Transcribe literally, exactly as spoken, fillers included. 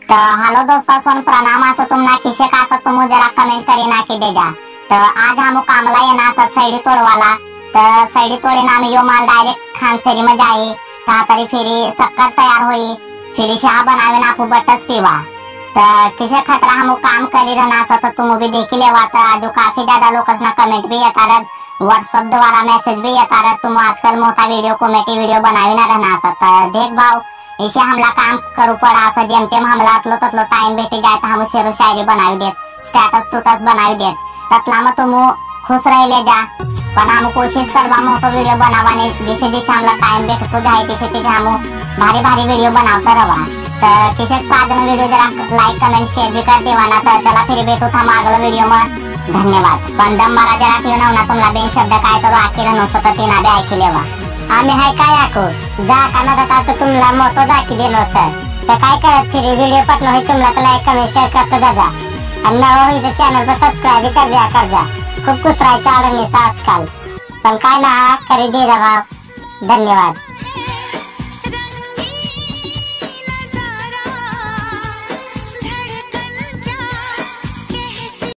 तो हेलो दोस्तों सुन प्रणाम आसो तुम ना किसे का सब तुम जरा कमेंट करी ना कि दे जा। तो आज हम कामला ये ना सब सैडी तोड़वाला तो सैडी तोड़े नाम यो माल डायरेक्ट खानसेरी में जाई ता तरी फिरी शक्कर तैयार हुई फिर शाह बनावे ना आपको बटस पीवा। तो किसे खतरा हम काम करी रहना सा तो तुम भी देखी लेवा। तो आज काफी ज्यादा लोग ना कमेंट भी येता रह व्हाट्सएप द्वारा मैसेज भी येता रह तुम आजकल मोटा वीडियो कॉमेडी वीडियो बनावी ना रहना सा। तो देख भाव इसे हमला काम करू पड़ा सा जेम तेम हमला अतलो ततलो टाइम भेटी जाए तो हम शेरो शायरी बनावी देत स्टेटस स्टेटस बनावी देत ततला में तुम खुश रह ले जा। पण हम कोशिश करवा मोटो वीडियो बनावाने जैसे जैसे हमला टाइम भेटतो जाए तैसे तैसे हम भारी भारी वीडियो बनावता रवा। तो किसे साजन वीडियो जरा लाइक कमेंट शेयर भी कर देवाना। तो चला फिर भेटू था अगला वीडियो में धन्यवाद। पण दम मारा जरा पियो ना तुमला बेन शब्द काय तो आखिर नसतो तर तीना बे ऐकले लेवा आम्ही हाय काय आको जा काना दाता तो तुमला मोटो दाखी दिलो सर। तो काय करत फिर वीडियो पटलो है तुमला तो लाइक कमेंट शेयर करते जा जा और नवा होई तो चैनल पर सब्सक्राइब कर दिया कर जा। खूब खुश रह चालेंगे आजकल पण काय ना करी दे जा। धन्यवाद।